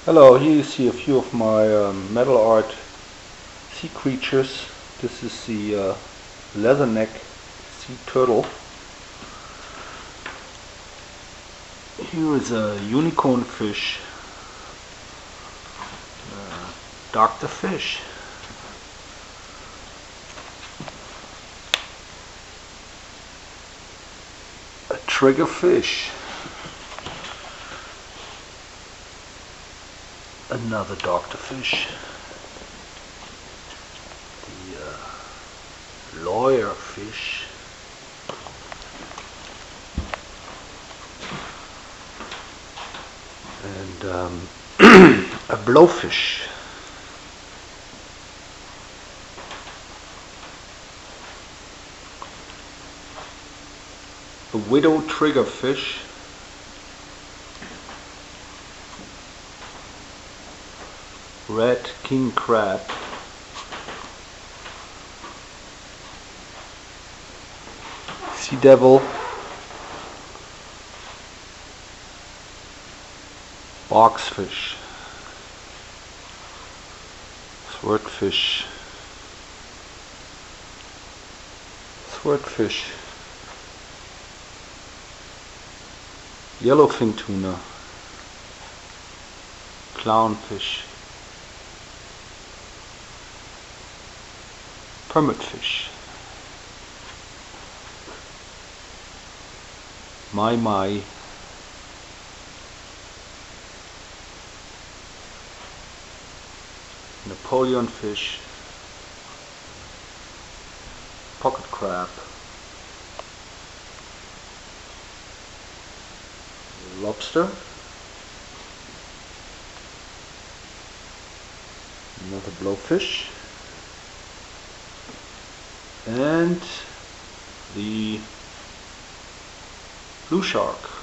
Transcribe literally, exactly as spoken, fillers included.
Hello, here you see a few of my um, metal art sea creatures. This is the uh, leatherneck sea turtle. Here is a unicorn fish, uh, doctor fish. A trigger fish. Another doctor fish. The uh, lawyer fish. And um, a blowfish. A widow triggerfish. Red king crab. Sea devil. Boxfish. Swordfish. Swordfish. Yellowfin tuna. Clownfish. Permutfish. My my. Napoleon fish. Pocket crab. Lobster. Another blowfish. And the blue shark.